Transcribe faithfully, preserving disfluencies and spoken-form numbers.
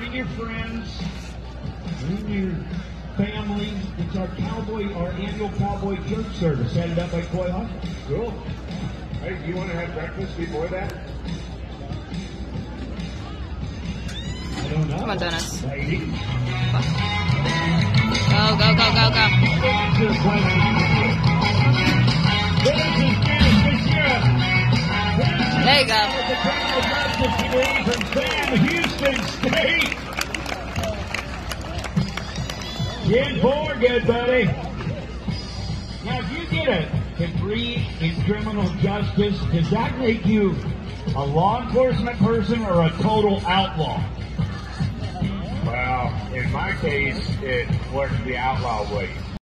bring your friends, bring your family. It's our cowboy, our annual cowboy church service headed up by Coy Hawkins. Cool. Hey, do you want to have breakfast before that? I don't know. Come on, Dennis. Lady. Go, go, go, go, go. There you go. The criminal justice degree from Sam Houston State. ten four, good buddy. Now, if you get a degree in criminal justice, does that make you a law enforcement person or a total outlaw? Well, in my case, it works the outlaw way.